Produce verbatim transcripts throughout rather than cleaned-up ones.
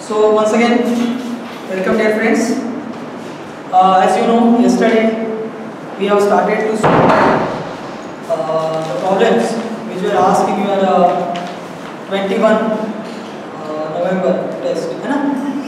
So once again, welcome dear friends. Uh, as you know, yesterday we have started to solve uh, the problems which were asked in your uh, twenty-first uh, November test. है ना?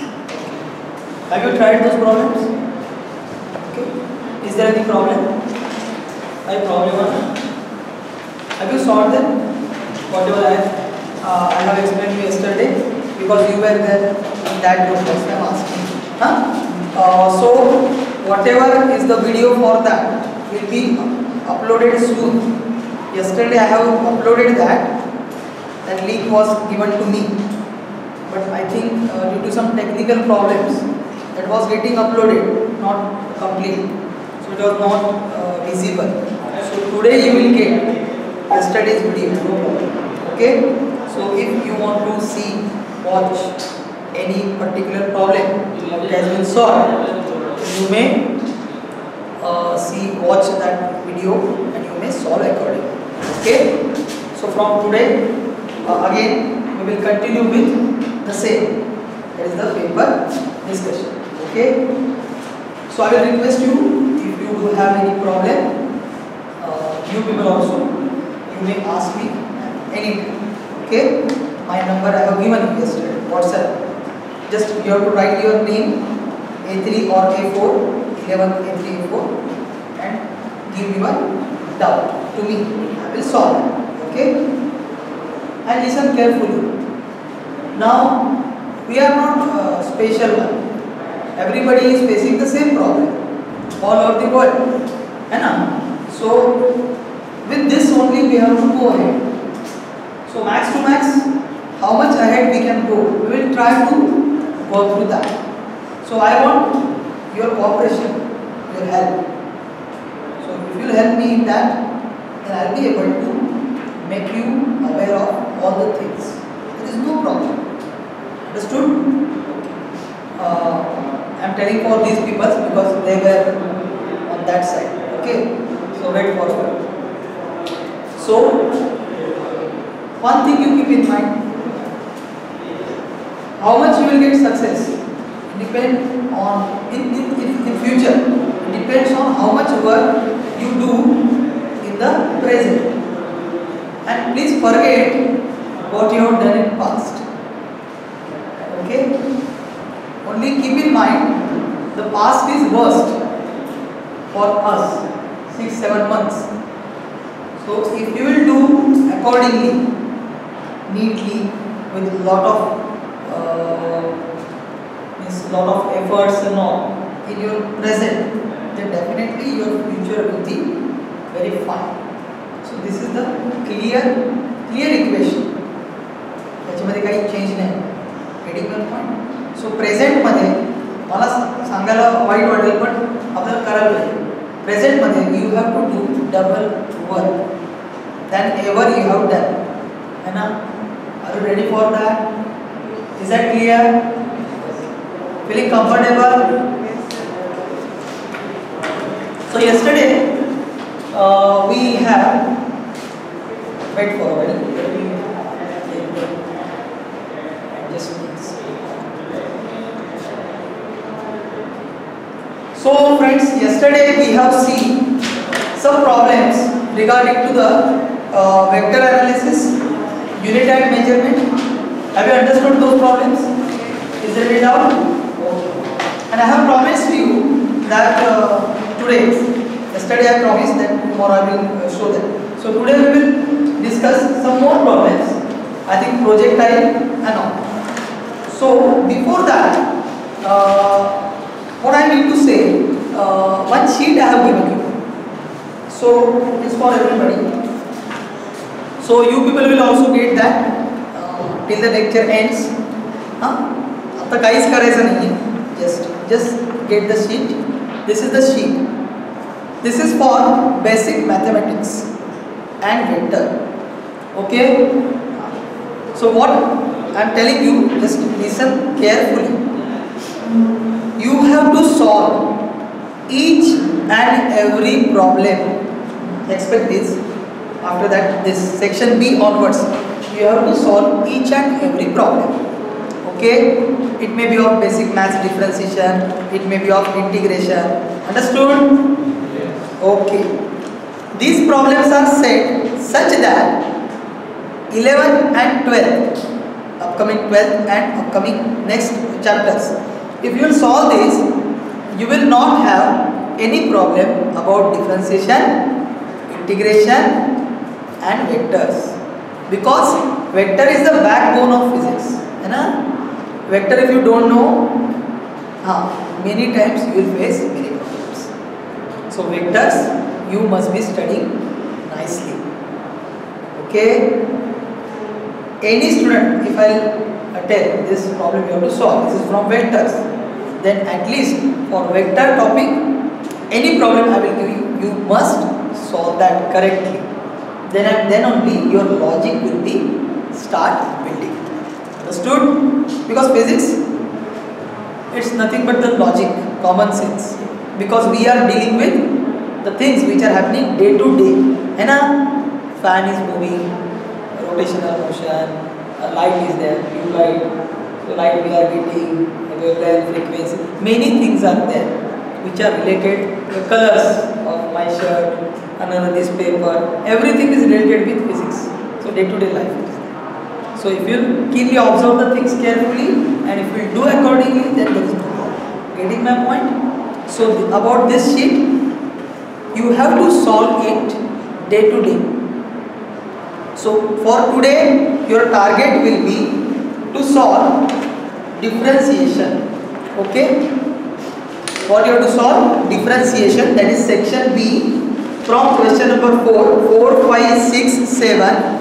Have you tried those problems? Okay. Is there any problem? I problem one. Have you solved them? Whatever I uh, I have explained you yesterday, because you were there in that group. That's why I'm asking. Huh? Uh, so whatever is the video for that will be uploaded soon. Yesterday I have uploaded that. That link was given to me, but I think uh, due to some technical problems, that was getting uploaded, not complete. So it was not uh, visible. So today you will get yesterday's video. Okay. So if you want to see, watch any particular problem that has been solved, you may uh, see, watch that video and you may solve accordingly. Okay. So from today, uh, again we will continue with the same. That is the paper discussion. Okay. So I will request you, if you do have any problem, uh, you people also, you may ask me anytime. Okay. My number I have given you yesterday, WhatsApp. Just you have to write your name, A three or A four, eleven A three A four, and give your doubt to me. I will solve it. Okay. And listen carefully. Now we are not uh, special one. Everybody is facing the same problem all over the world. Right? So with this only we have to go ahead. So max to max, how much ahead we can go, we will try to go through that. So I want your cooperation, your help. So if you will help me in that, then I will be able to make you aware of all the things. There is no problem. Understood? Uh, I am telling for these people because they were on that side. Okay? So wait for it. So one thing you keep in mind, how much you will get success depend on in, in, in, in future. It depends on how much work you do in the present. And please forget what you have done in past. Okay? Only keep in mind the past is worst for us, six, seven months. So if you will do accordingly, neatly, with a lot of uh, means lot of efforts and all in your present, then definitely your future will be very fine. So this is the clear clear equation. त्याच्यामध्ये काही change नाही. Getting your point. So present मध्ये मला सांगायला white वाटेल पण आपल्याला करायला पाहिजे. Present मध्ये you have to do double work than ever you have done. है ना? Are you ready for that? Is that clear? Feeling comfortable? So yesterday uh, we have wait for a while. Just so friends, yesterday we have seen some problems regarding to the uh, vector analysis, unit and measurement. Have you understood those problems? Is there any doubt? Okay. And I have promised you that uh, today, yesterday I promised that tomorrow I will uh, show them. So today we will discuss some more problems. I think projectile and all. So before that, uh, what I need to say, uh, one sheet I have given you. So it's for everybody. So you people will also get that uh, till the lecture ends. Huh? आता काहीच करायचं नाही आहे. Just just get the sheet. This is the sheet. This is for basic mathematics and vector. Okay. So what I am telling you, just listen carefully. You have to solve each and every problem. Expect this. After that, this section B onwards, you have to solve each and every problem. Okay. It may be of basic maths differentiation, it may be of integration. Understood? Okay. These problems are set such that eleven and twelve, upcoming twelfth and upcoming next chapters, if you will solve this, you will not have any problem about differentiation, integration and vectors, because vector is the backbone of physics. है ना? Vector if you don't know, हाँ, many times you will face many problems. So vectors you must be studying nicely. Okay? Any student, if I tell this problem you have to solve, this is from vectors, then at least for vector topic, any problem I will give you, you must solve that correctly. Then and then only your logic will be start building. Understood? Because physics, it's nothing but the logic, common sense. Because we are dealing with the things which are happening day to day. है ना? Fan is moving, rotational motion, a light is there, blue light, so light we are getting, wavelength, frequency, many things are there which are related. The colors of my shirt, another this paper, everything is related with physics. So day to day life is there. So if you keenly observe the things carefully and if you do accordingly, then there is no problem. Getting my point? So th about this sheet, you have to solve it day to day. So for today, your target will be to solve differentiation. Okay? What you have to solve? Differentiation, that is section B from question number four, four, five, six, seven,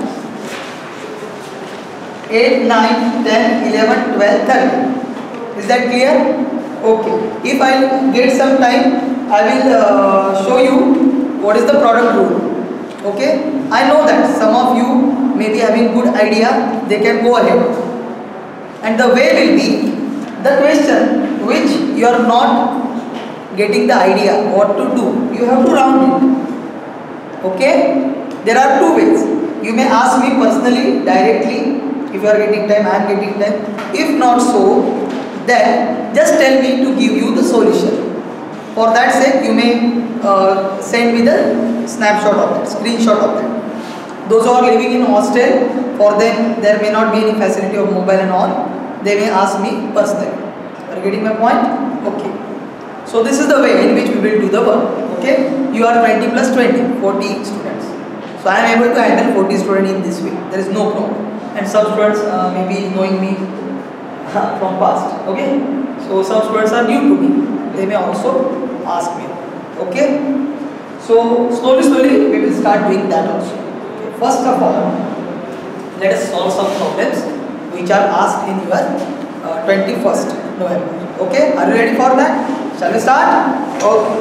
eight, nine, ten, eleven, twelve, thirteen. Is that clear? Okay. If I get some time, I will uh, show you what is the product rule. Okay? I know that some of you may be having good idea, they can go ahead. And the way will be the question which you are not getting the idea what to do, you have to round it. Okay? There are two ways. You may ask me personally, directly, if you are getting time, I am getting time. If not so, then just tell me to give you the solution. For that sake, you may uh, send me the snapshot of that, screenshot of that. Those who are living in hostel, for them there may not be any facility of mobile and all. They may ask me personally. Are you getting my point? Okay. So this is the way in which we will do the work. Okay. You are twenty plus twenty, forty students. So I am able to handle forty students in this way. There is no problem. And some students uh, may be knowing me from past. Okay. So some students are new to me. They may also ask me. Okay. So slowly, slowly we will start doing that also. Okay. First of all, let us solve some problems which are asked in your uh, twenty-first November. Okay. Are you ready for that? Shall we start? Okay.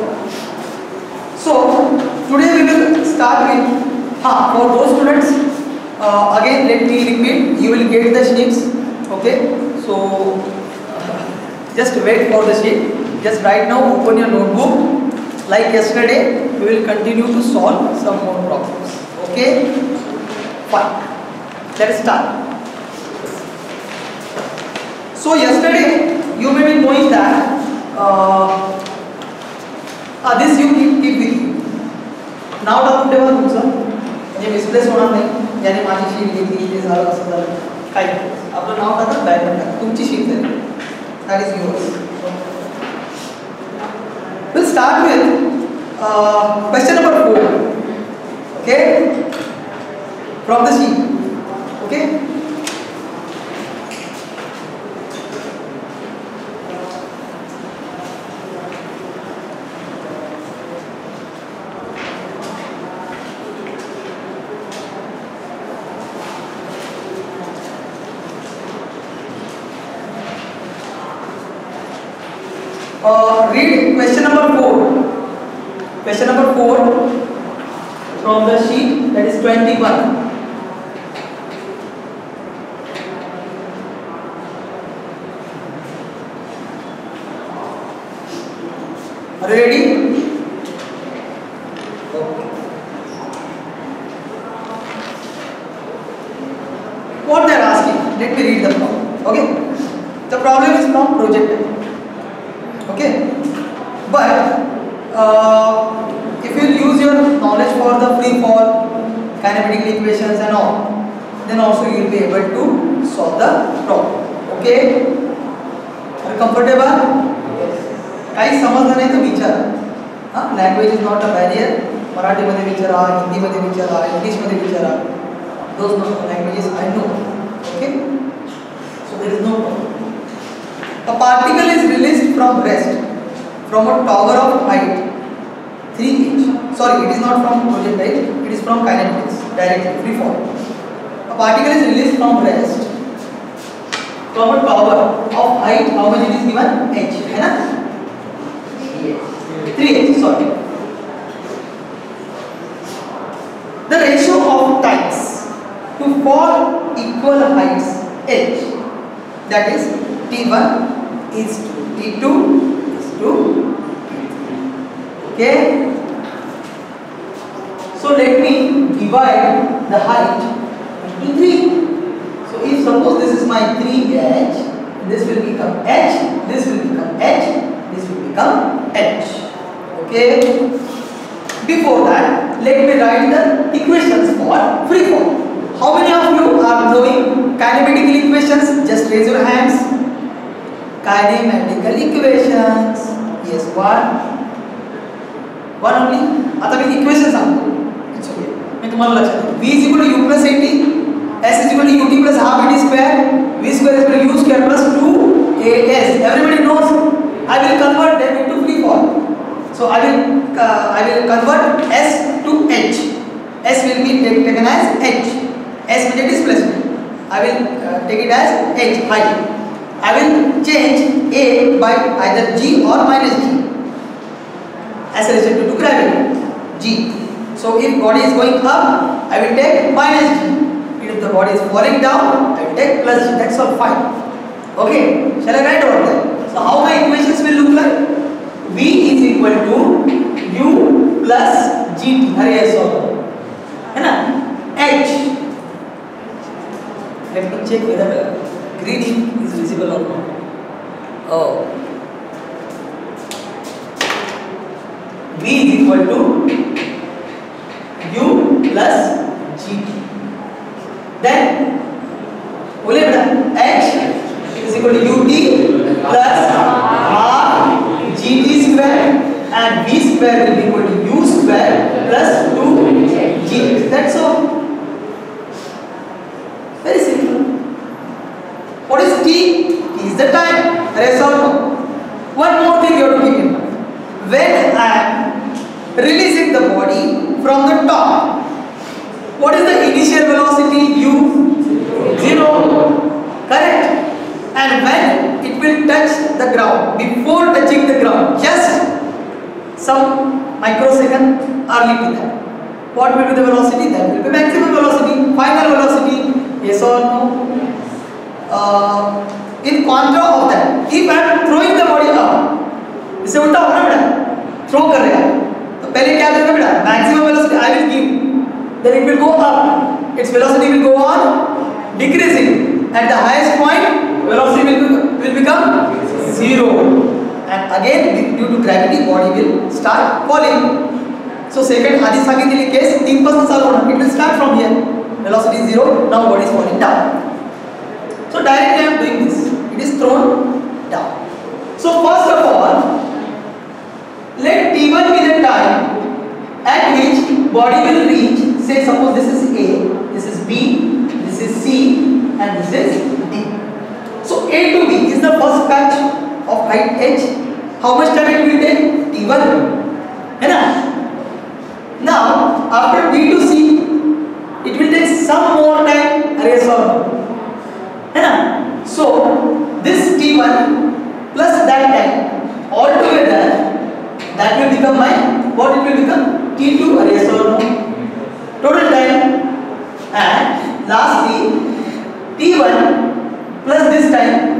So today we will start with, ha, for those students, uh, again let me repeat, you will get the sheets. Okay. So uh, just wait for the sheet. Just right now open your notebook. Like yesterday, we will continue to solve some more problems. Okay? Fine. Let us start. So yesterday, you may be knowing that uh, uh, this you keep, keep with you. Now टाकून ठेवा तुमचं म्हणजे misplace होणार नाही. याने माझी sheet घेतली ते झालं असं झालं काय आपलं नाव टाका बॅकवर टाका तुमची शीट झाली. That is yours. We'll start with uh, question number four. Okay, from the sheet. Okay. Uh, read question number four. Question number four from the sheet, that is twenty-one. Are you ready? Okay. What they are asking? Let me read the problem. Okay. The problem is from projectile. Okay, but uh, if you use your knowledge for the free fall, kinematical equations and all, then also you will be able to solve the problem. Okay, are you comfortable? काही समजलं नाही तर विचारा. हां, language is not a barrier. मराठीमध्ये विचारा, हिंदीमध्ये विचारा, इंग्लिशमध्ये विचारा. Those languages I know. Okay, so there is no problem. A particle is released from rest from a tower of height three inch. Sorry, it is not from projectile, it is from kinematics, directly, free fall. A particle is released from rest from a tower of height, how much it is given? H, है ना? three inch, sorry. The ratio of times to fall equal heights H, that is T one is to T two is to T three. Okay, so let me divide the height into three. So if suppose this is my three H, this will become H, this will become H, this will become H. Okay, before that let me write the equations for free fall. How many of you are knowing kinematical equations? Just raise your hands. Kinematical equations. Yes, one. One only. आता मी equation सांगतो. It's okay. मैं तुम्हाला लक्षात देतो. V is equal to U plus eighty. S is equal to U T plus half A T square. V square is equal to U square plus two A S. Everybody knows. I will convert them into free fall. So I will uh, I will convert S to H. S will be taken as H. S means displacement. I will uh, take it as H, height. I will change A by either G or minus G as related to gravity, G. So if body is going up, I will take minus G. If the body is falling down, I will take plus G. That's all fine. Okay, shall I write over there? So how my equations will look like? V is equal to U plus G T. Hurry, I solve. है ना? H. Let me check whether green is visible or not. Oh. V is equal to U plus G T. Then, बोले बेटा H is equal to U T plus R G T square and V square will be equal to U square plus two G. That's all. Very simple. What is T? T is the time. Rest all know. One more thing you have to keep in mind. When I am releasing the body from the top, what is the initial velocity? U? Zero. Correct? And when it will touch the ground, before touching the ground, just some microsecond early to that, what will be the velocity? That will be maximum velocity, final velocity. Yes or no? Uh, in contra of that, if I am throwing the body up, इसे उल्टा होगा ना बेटा, throw कर रहे हैं, तो पहले क्या करेगा बेटा? Maximum velocity I will give, then it will go up, its velocity will go on decreasing, at the highest point velocity will, will become zero, and again due to gravity body will start falling. So second आधी सांगितलेली case तीन पासून चालू होणार, it will start from here, velocity is zero, now body is falling down. So directly I am doing this, it is thrown down. So first of all, let T one be the time at which body will reach, say suppose this is A, this is B, this is C and this is D. So A to B is the first patch of height H. How much time it will take? T one. है ना? Now after B to C, it will take some more time. अरे solve. है ना? So this T one plus that time all together, that will become my, what it will become? T two. अरे solve. Total time. And lastly T one plus this time.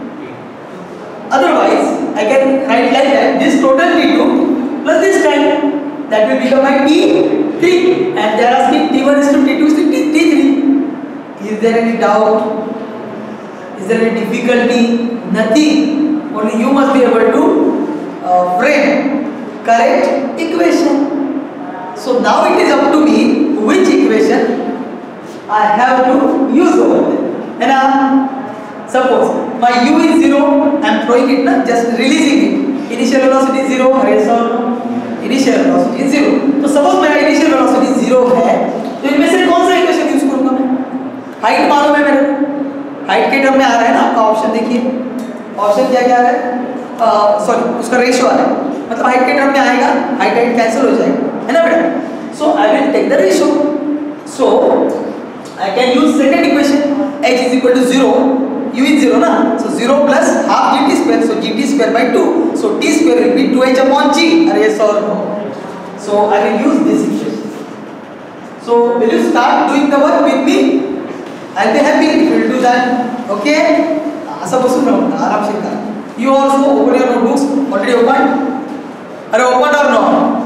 Otherwise I can write like that, this total T two plus this time, that will become my T three, and they are asking T one is to T two is to T three. Is there any doubt? Is there any difficulty? Nothing. Only you must be able to uh, frame correct equation. So now it is up to me which equation I have to use over there. And uh, suppose my u is zero, I am throwing it now, just releasing it. Initial velocity is zero, yes or no? Initial velocity is zero. तो suppose मेरा initial velocity zero है, तो इनमें से कौन सा equation use करूंगा मैं? हाइट मालूम है मेरे को, हाइट के टर्म में आ रहा है ना आपका ऑप्शन देखिए, ऑप्शन क्या क्या आ रहा है, सॉरी उसका रेशियो आ रहा है, मतलब हाइट के टर्म में आएगा, हाइट हाइट कैंसिल हो जाएगा, है ना बेटा? So I will take the ratio, so I can use second equation, h is equal to zero, u is zero ना, so zero plus half gt square, so gt square by two, so t square will be two h upon g, are yes or no? So I will use this equation. So will you start doing the work with me? I'll be happy if you will do that. Okay? ऐसा बसूँ ना, आराम से कर. You also open your notebooks. Already opened? Are you opened or not?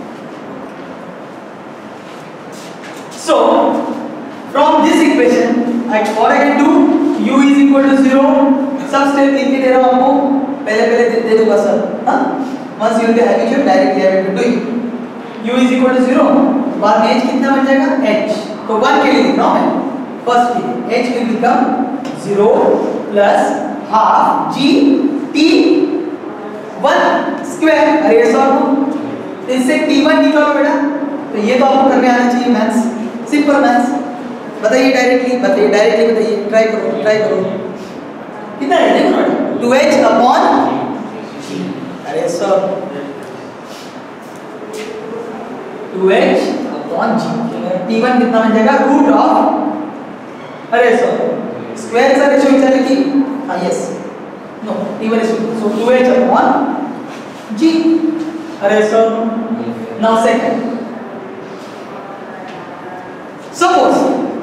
So from this equation, I what I can do? U is equal to zero. सब step लिख के दे रहा हूँ आपको. पहले पहले दे, दे दूँगा सर. हाँ? Once you will be habitual, directly able to do it. U is equal to zero. बाद में h कितना बन जाएगा? H. तो one के लिए लिख रहा हूँ मैं. First के लिए h will become zero plus half g t one square. अरे ये सॉल्व इससे t one निकालो बेटा. तो ये तो आपको करने आना चाहिए मैथ्स, सिंपल मैथ्स. बताइए डायरेक्टली, बताइए डायरेक्टली बताइए, ट्राई करो, ट्राई करो. कितना है देखो ना, टू एच अपॉन g. अरे sir two H upon g. t one कितना बन जाएगा? रूट ऑफ, अरे सर स्क्वायर का रेशियो विचार की, हाँ yes, no t one is so two H upon g. अरे sir now second, suppose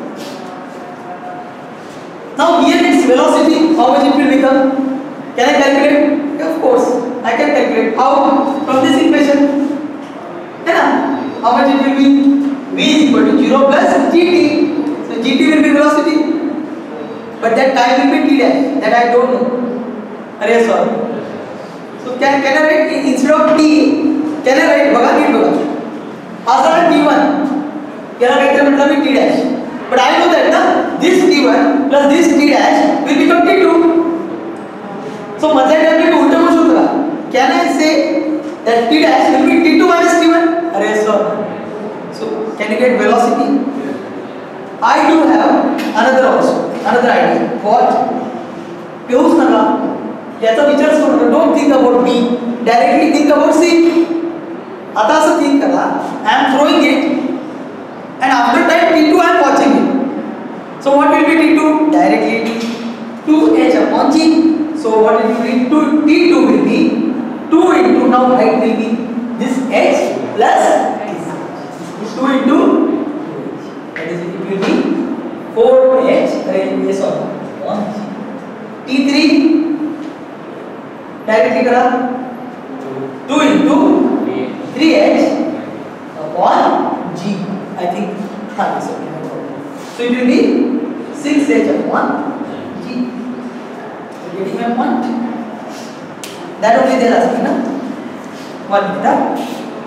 now here its velocity, how much it will become? Can I calculate? Of course I can calculate. How? From this equation, है ना? How much it will be? V is equal to zero plus gt. So gt will be velocity, but that time will be t dash, that I don't know. अरे sir, so can can I write instead of t, can I write बगा नीट बगा आसान t one, can I write मतलब t dash, but I know that ना this t one plus this t dash will become t two. So मजा करके भी उल्टा कुछ होगा. Can I say that t dash will be t two minus t one? अरे sir, so can you get velocity? I do have another also, another idea. What? Piyush Nanga, याचा विचार करू. Don't think about me. Directly think about C. आता असं think करा. I am throwing it, and after time t two I am watching it. So what will be t two? Directly two h upon g. So what will be t two? t two will be two into, now height will be this h plus this two into, that is it will be four h, yes or no, t three directly करा two into three h upon g. I think हाँ yes okay. So it will be six h upon g. Getting my point? That only they are asking, na? One meter.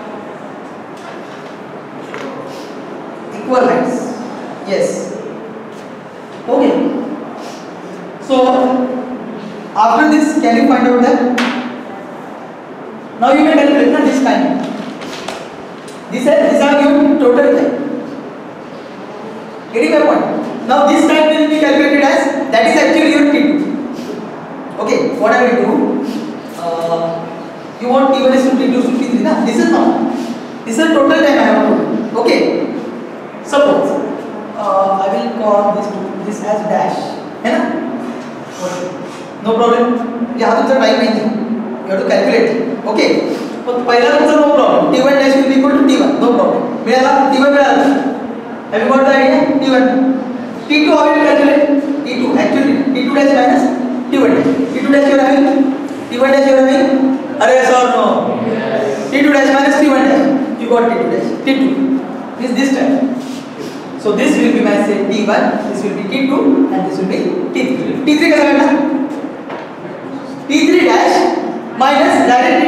Equal heights. Yes. Okay. So after this, can you find out that? Now you may calculate na this time. This is this are your total time. Getting my point? Now this time will be calculated as, that is actually your t two. Okay, what I will do? Uh, you want t one is to t two to t three, na? This is not. This is total time I have to do. Okay. Suppose uh, I will call this to this as dash, है ना? Okay. No problem. यहाँ तो इतना time नहीं है. You have to calculate. Okay. तो पहला answer no problem. t one dash will be equal to t one. No problem. मेरा t one मेरा. Have you got the idea? t one. t two how will you calculate? t two actually t two dash minus t one dash. t two dash you are having. t one dash you are having. अरे sir no. t two dash minus t one dash. You got t two dash. t two. Is this time. So this will be my say t one. This will be t two and this will be t three. t three कैसे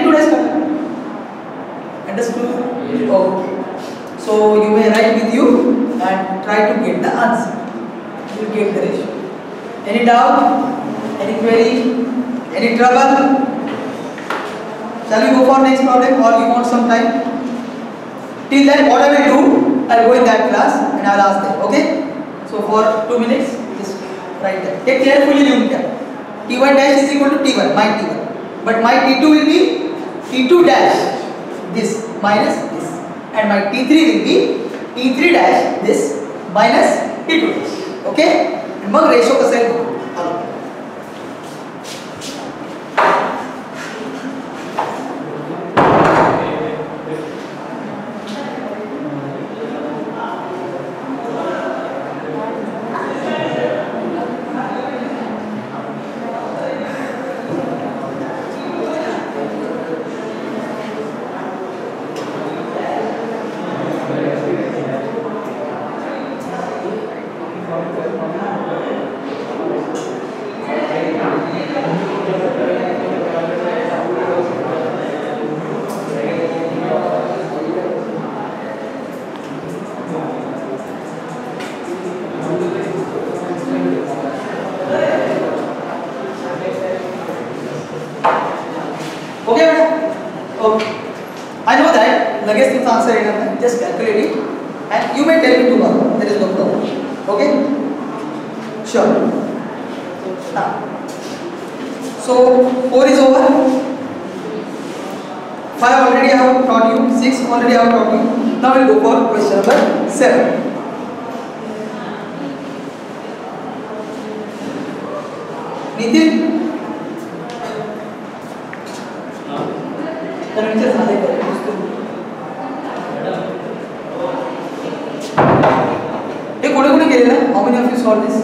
two dash करना है। Understood? Okay. So you may write with you and try to get the answer. You will get the ratio. Any doubt? Any query? Any trouble? Shall we go for next problem or you want some time? Till then, what I will do, I will go in that class and I will ask them. Okay? So for two minutes, just write that. Take carefully look at T one dash is equal to T one, my T one. But my T two will be T two dash this minus this, and my T three will be T three dash this minus T two dash. Okay? And mug ratio कसा आहे बघू. Just calculate it and you may tell me tomorrow. There is no problem. Okay? Sure. Now, so four is over. Five already I have taught you. Six already I have taught you. Now we will go for question number seven. Nitin. Convention साधे करें. How many of you solved this?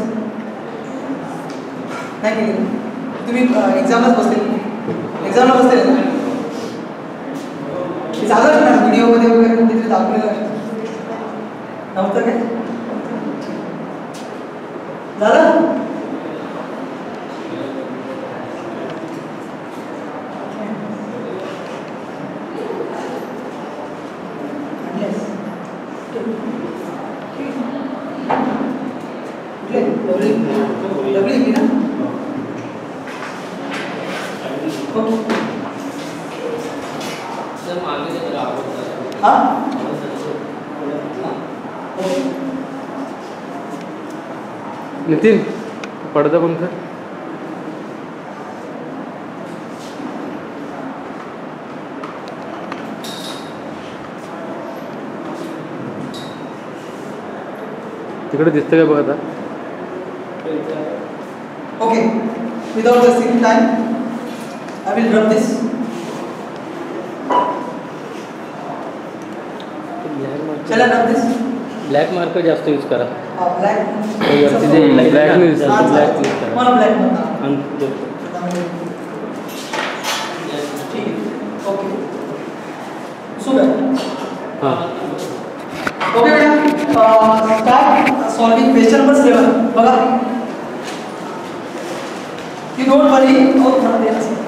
नाही केले. तुम्ही एक्झामलाच बसले. एक्झामला बसले ना. हे झालं ना व्हिडिओ मध्ये वगैरे कुठेतरी दाखवलेलं नव्हतं काय? झालं? नितिन पडदा बंद कर. तिकडे दिसतं काय बघ आता. Okay, without wasting time, I will run this. Shall I run this? Black marker जास्त यूज करा. हां ब्लॅक. तिथे ब्लॅक यूज करा. ब्लॅक यूज करा. मला ब्लॅक म्हणा. ठीक आहे. ओके. सुपर. हां. ओके बेटा. Start solving question number seven. बघा. You don't worry. और थोड़ा देर से.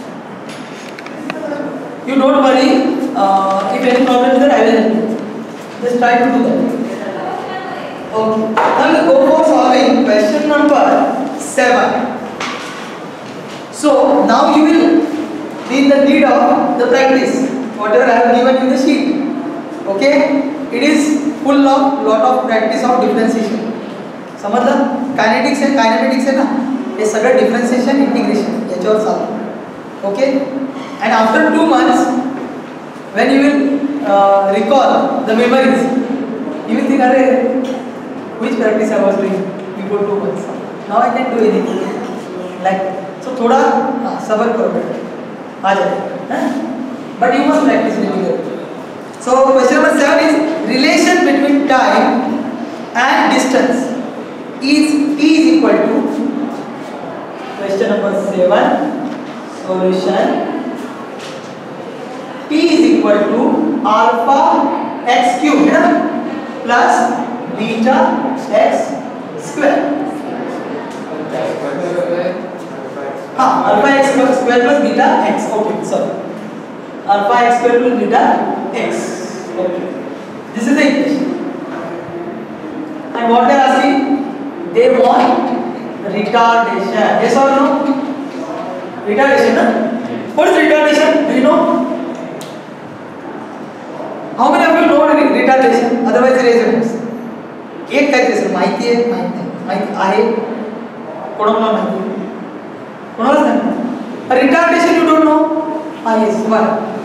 You don't worry. Uh, if any problem is there, I will help you. Just try to do that. Okay. Now we go for solving question number seven. So now you will be in the need of the practice. Whatever I have given you the sheet. Okay. It is full of lot of practice of differentiation. समझला? Kinetics है, kinematics है ना? ये सगळं differentiation, integration याच्यावर चालतं. Okay. And after two months, when you will uh, recall the memories, you will think, "Arey, which practice I was doing before two months? Now I can do anything." Like so, थोड़ा हाँ सबर करो बेटा, आ जाए. But you must practice regularly. So question number seven is relation between time and distance is t is equal to. Question number seven. Solution. T is equal to alpha x cube है ना plus beta x square. हाँ alpha x square plus beta x. Okay, sorry. alpha x square plus beta x. Okay. This is the equation. And what they are asking? They want retardation. Yes or no? Retardation, na? What is retardation? Do you know? How many of you know retardation? Otherwise, raise your hands. एक काय ते माहिती आहे माहिती आहे माहिती आहे कोणाला माहिती कोणालाच नाही रिटार्डेशन यू डोंट नो हा येस वन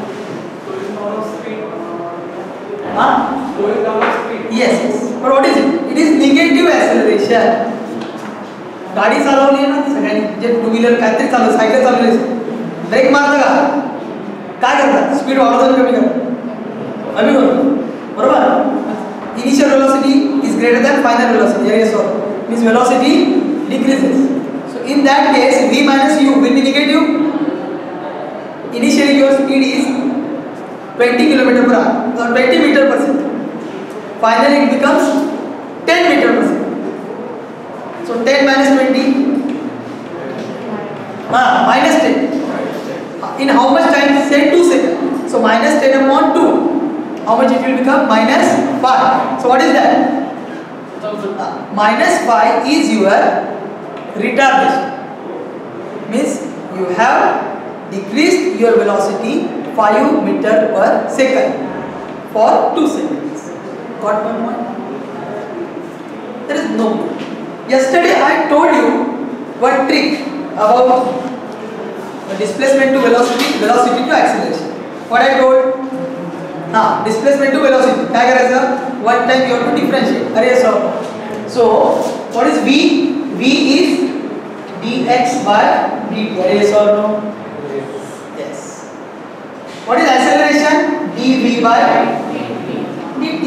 हा yes yes but what is it it is negative acceleration गाडी चालवली ना सगळ्यांनी जे टू व्हीलर काहीतरी चालव सायकल चालवली ब्रेक मारता का काय करतात स्पीड वाढवतात कमी करतात कमी करतो बरोबर initial velocity is greater than final velocity. Yes or no? Means velocity decreases. So in that case, v minus u will be negative. Initially your speed is twenty kilometer per hour or twenty meter per second. Finally it becomes ten meter per second. So ten minus twenty, ah, minus ten. In how much time? Say two seconds. So minus ten upon two. How much it will become? Minus five. So what is that? Uh, minus five is your retardation. Means you have decreased your velocity five meter per second for two seconds. Got my point? There is no. Yesterday I told you one trick about the displacement to velocity, velocity to acceleration. What I told? हाँ displacement to velocity क्या करायचं one time you have to differentiate अरे sir so what is v v is dx by dt अरे sir no yes what is acceleration dv by dt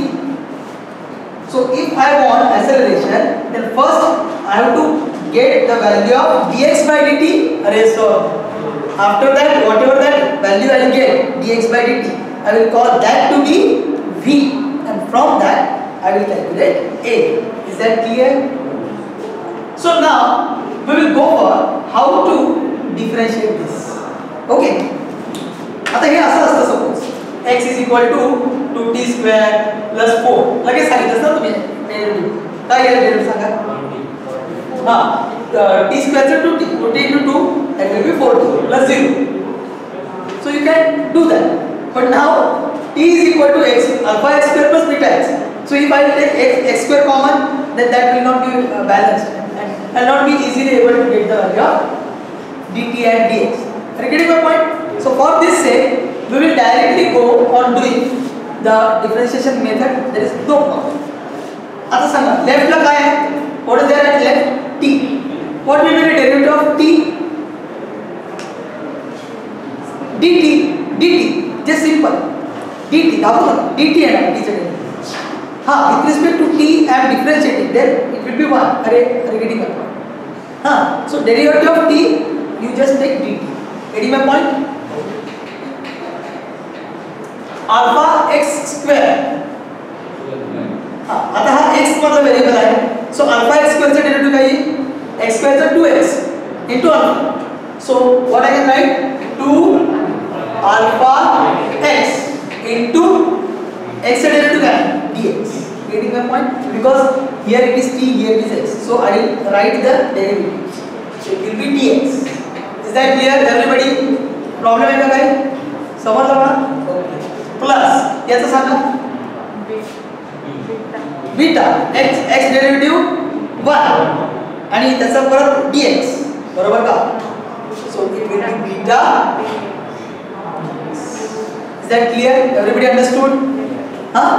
so if I want acceleration then first I have to get the value of dx by dt अरे sir after that whatever that value I will get dx by dt I will call that to be v and from that I will calculate a. Is that clear? So now we will go for how to differentiate this. Okay. आता हे असं असतं suppose x is equal to two t square plus four. लगेच सांगितलं ना तुम्ही derivative काय आहे derivative सांगा हां t square चे two t two t into two that will be four t plus zero. So you can do that. But now t is equal to x alpha x square plus beta x. So if I take x, x square common, then that will not be uh, balanced and I will not be easily able to get the value of dt and dx. Are you getting my point? So for this sake, we will directly go on doing the differentiation method. There is no problem. आता सांगा left ला काय आहे? What is there at left? T. What will be the derivative of t? dt. dt. Just simple. dt. दाखवू ना dt है ना t चे derivative. हाँ with respect to t I am differentiating. Then it will be one. अरे अरे getting my point. हाँ so derivative of t you just take dt. Getting my point? Alpha x square. हाँ आता हा x मतलब variable आहे. So alpha x square चे derivative काय आहे? x square चा two x into alpha. So what I can write? two alpha x into x derivative क्या है? dx. Getting my point? Because here it is t, here it is x. So I will write the derivative. So it will be dx. Is that clear, everybody? Problem है क्या guys? समझ लो ना? Plus याचा सांगा beta x x derivative one आणि त्याचा परत dx बरोबर का? So it will be beta. Is that clear? Everybody understood? Huh?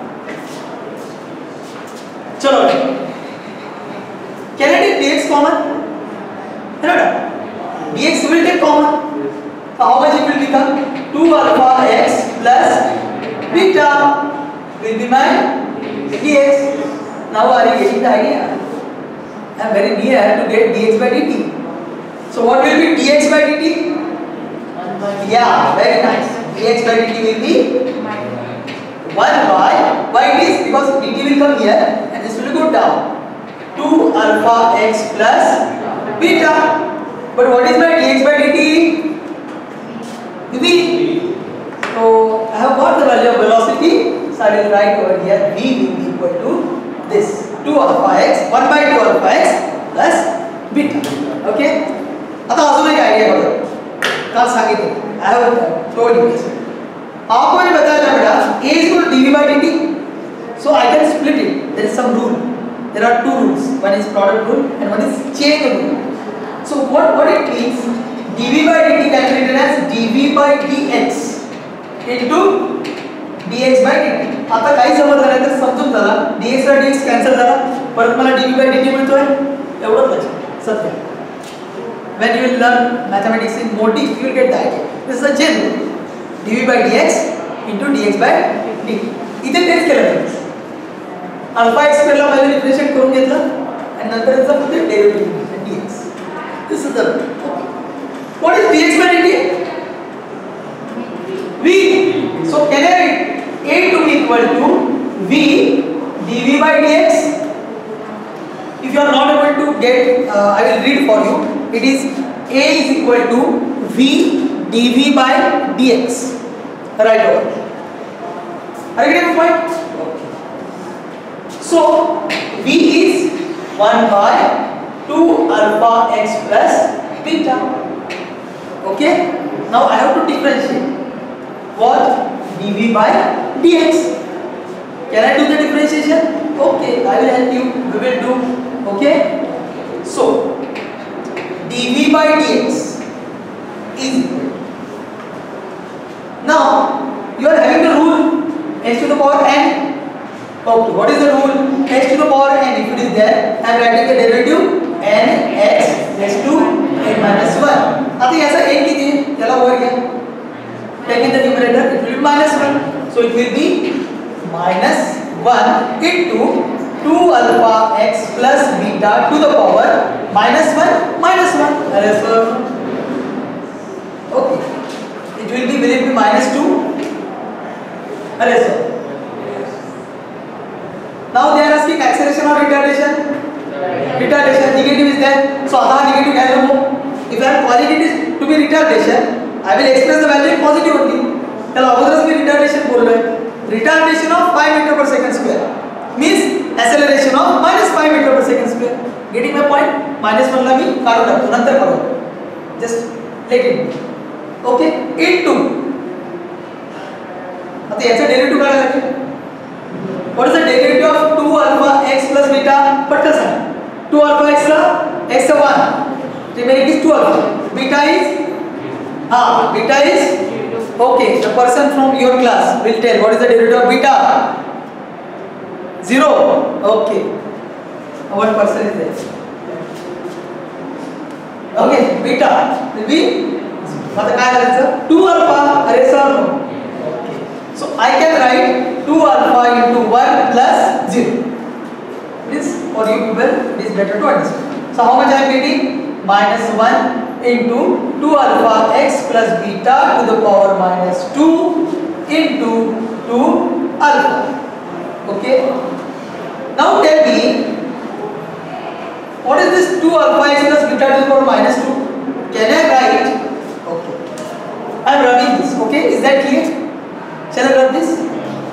चलो can I take dx common? No, no. Dx will take common. So how much it will become? two alpha x plus beta will be my dx. Now are you getting the idea? I am very near to get dx by dt. So what will be dx by dt? Yeah, very nice. Dx by dt will be one by, why it is? Because dt will come here and this will go down. two alpha x plus beta. But what is my dx by dt? V. So I will write over here V will be equal to this two alpha x one by two alpha x plus beta. Okay. आता अजून एक idea बघा. काल सांगितलं. I have told you this. आपको मैंने बताया था बेटा a is equal to dv by dt. So I can split it. There is some rule. There are two rules. One is product rule and one is chain rule. So what what it means? Dv by dt can be written as dv by dx into dx by dt. आता काही समजलं नाही तर समजून झाला. dx by dx cancel झाला. परत मला dv by dt मिळतोय. एवढंच लक्षात. सत्य. When you will learn mathematics in more deep, you will get the idea. This is a chain rule. dv by dx into dx by dt. इथे तेच केलं जातं. अल्फा x स्क्वेअरला पहिले डिफरन्शिएट करून घेतलं आणि नंतर त्याचा फक्त derivative dx. This is the okay. What is dx by dt? V. So can I write a to be equal to v dv by dx? If you are not able to get, uh, I will read for you. It is a is equal to v dv by dx. Right over. Are you getting the point? So v is one by two alpha x plus beta. Okay. Now I have to differentiate what dv by dx. Can I do the differentiation? Okay, I will help you. We will do. Okay. So dv by dx is equal. Now you are having the rule x to the power n. Okay, what is the rule? X to the power n. If it is there, I am writing the derivative n x raised to n minus one. आता ऐसा n कीजिए, चला over गया. Take in the numerator, it will be minus one. So it will be minus one into two alpha x plus beta to the power minus one minus one. Minus one. Okay. It will be, will it be minus two? Minus one. Now they are asking acceleration or retardation. Retardation. Negative is there. So आता negative क्या है वो? If I am calling it to be retardation, I will express the value in positive only. चलो अगोदरच मी retardation बोललोय. Retardation of five meter per second square means acceleration of minus five meter per second square. Getting my point? Minus one ला मी काढून टाकतो नंतर करू. Just let it be. Okay. Into. आता याचा derivative काढायला लागेल. What is the derivative of two alpha x plus beta? पटकन सांग. two alpha x ला x चा one. Remaining is two alpha. Beta is हाँ beta is okay. The person from your class will tell what is the derivative of beta. Zero. Okay. One person is there. Okay. Beta will be आता काय करायचं? two alpha. अरे sir no. So I can write two alpha into one plus zero. This for you people it is better to understand. So how much I am getting? Minus one into two alpha x plus beta to the power minus two into two alpha. Okay. Now tell me what is this two alpha x plus beta to the power minus two? Can I write? Okay. I am rubbing this. Okay. Is that clear? Shall I rub this?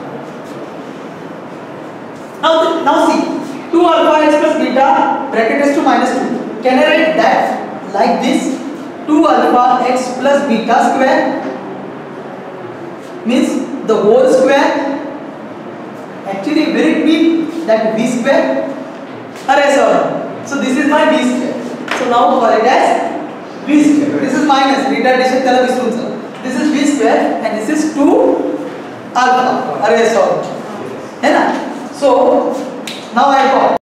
Now, now see, two alpha x plus beta bracket is to minus two. Can I write that like this? two alpha x plus beta square means the whole square. Actually, will it be that v square? Array sir. So this is my v square. So now call it as v square. This is minus retardation colour विसरून चला. This is v square and this is two alpha. Array solved. है ना? So now I got